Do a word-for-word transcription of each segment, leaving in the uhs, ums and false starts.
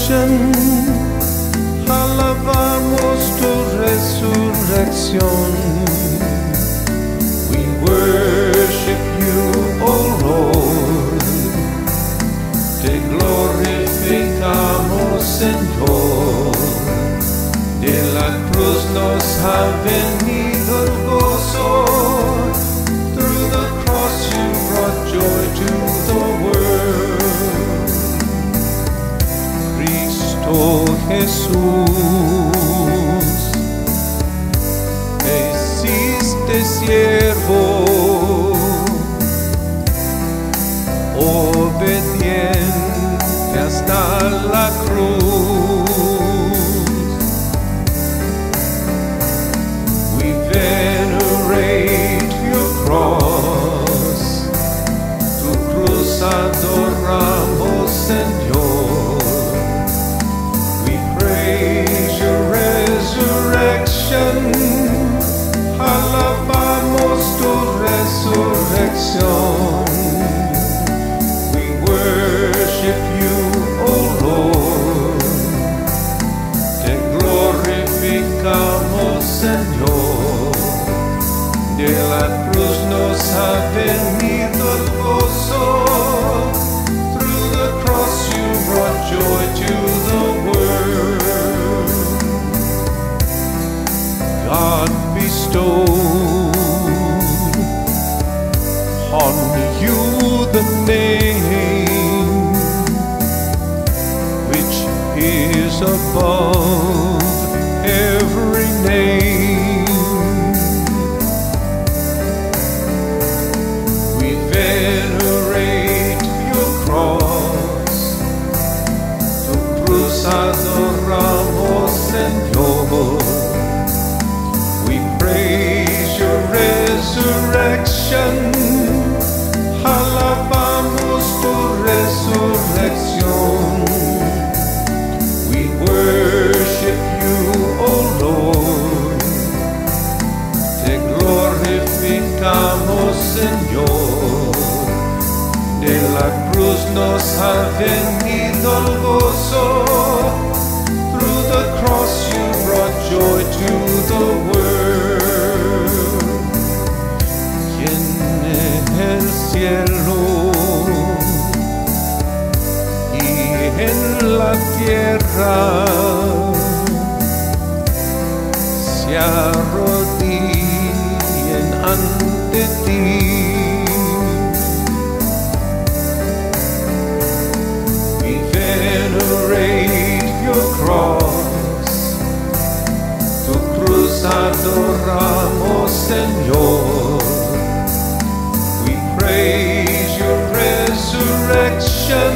resurrection. Alabamos tu resurrección. We worship you, oh Lord. Te glorificamos, Señor. De la cruz nos ha venido el gozo. Through the cross you brought joy to the world. Cristo Jesús, te hiciste siervo, obediente hasta la cruz. We venerate your cross, tu cruz adoramos, Señor. We praise your resurrection, alabamos tu resurrección. We worship you, oh Lord. Te glorificamos, Señor. De la cruz nos ha venido el gozo. Through the cross you brought joy to the world. God bestowed on you the name which is above every name. We venerate your cross, tu cruz adoramos, Señor. We praise your resurrection, alabamos tu resurrección. We worship you, oh Lord. Te glorificamos, Señor. De la cruz nos ha venido el gozo. Through the cross you brought joy to the world. Y en el cielo y en la tierra se arrodillen ante ti. We venerate your cross, tu cruz adoramos, Señor. We praise your resurrection,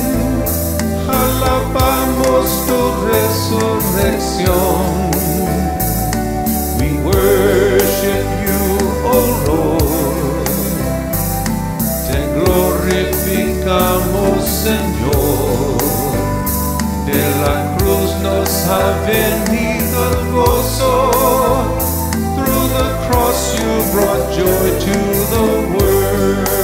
alabamos tu resurrección. We worship you, oh Lord. Te glorificamos, Señor. De la cruz nos ha venido el gozo. Through the cross you brought joy to the world.